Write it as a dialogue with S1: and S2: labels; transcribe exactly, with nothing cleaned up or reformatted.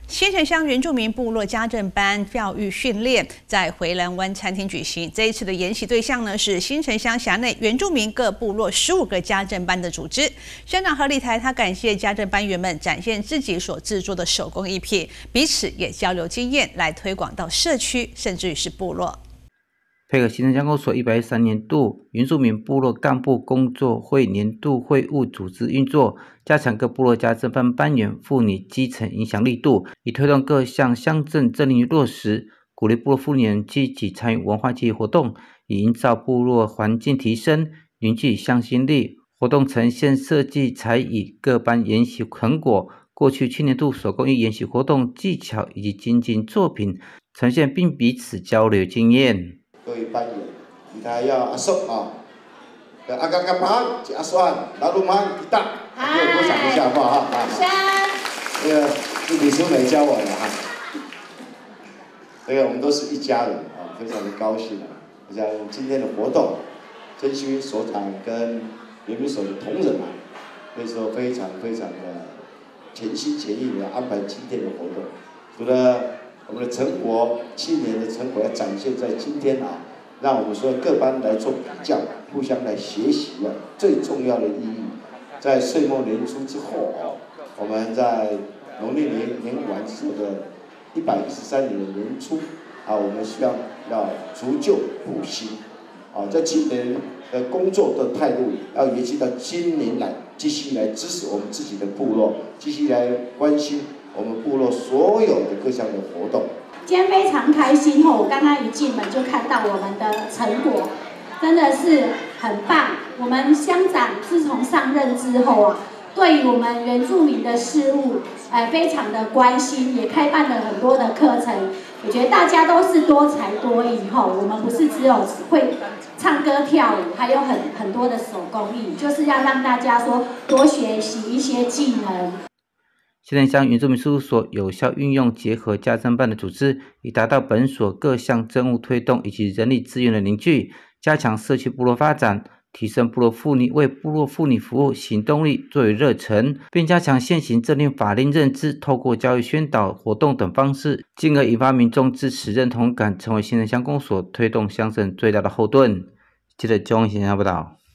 S1: 新城乡原住民部落家政班教育训练在回澜湾餐厅举行。这一次的研习对象呢是新城乡辖内原住民各部落十五个家政班的组织。乡长何立台他感谢家政班员们展现自己所制作的手工艺品，彼此也交流经验，来推广到社区，甚至于是部落。
S2: 配合新城乡公所一百一十三年度原住民部落干部工作会年度会务组织运作，加强各部落家政班班员妇女基层影响力度，以推动各项乡政政令落实，鼓励部落妇女积极参与文化祭活动，以营造部落环境提升，凝聚向心力。活动呈现设计才艺各班研习成果，过去去年度手工艺研习活动技巧以及精进作品呈现，并彼此交流经验。
S3: 各位班员，你睇要阿叔啊，阿刚刚班阿酸，老鲁班吉他，给我鼓掌一下好不好哈？这个是李淑美教我的哈。这个我们都是一家人啊，非常的高兴啊！我想今天的活动，真心所长跟原民所的同仁啊，可以说非常非常的全心全意的安排今天的活动，除了我们的成果，去年的成果要展现在今天啊，让我们所有各班来做比较，互相来学习啊。最重要的意义，在岁末年初之后啊，我们在农历年年完之后的一百一十三年的年初啊，我们希望要除旧布新啊，在今年的工作的态度要延续到今年来，继续来支持我们自己的部落，继续来关心我们部落所有的各项的活动。
S4: 今天非常开心哦！我刚刚一进门就看到我们的成果，真的是很棒。我们乡长自从上任之后啊，对于我们原住民的事务，呃，非常的关心，也开办了很多的课程。我觉得大家都是多才多艺吼，我们不是只有会唱歌跳舞，还有很很多的手工艺，就是要让大家说多学习一些技能。
S2: 新城乡原住民事务所有效运用结合家政班的组织，以达到本所各项政务推动以及人力资源的凝聚，加强社区部落发展，提升部落妇女为部落妇女服务行动力作为热忱，并加强现行政令法令认知，透过教育宣导活动等方式，进而引发民众支持认同感，成为新城乡公所推动乡政最大的后盾。记者钟贤报道。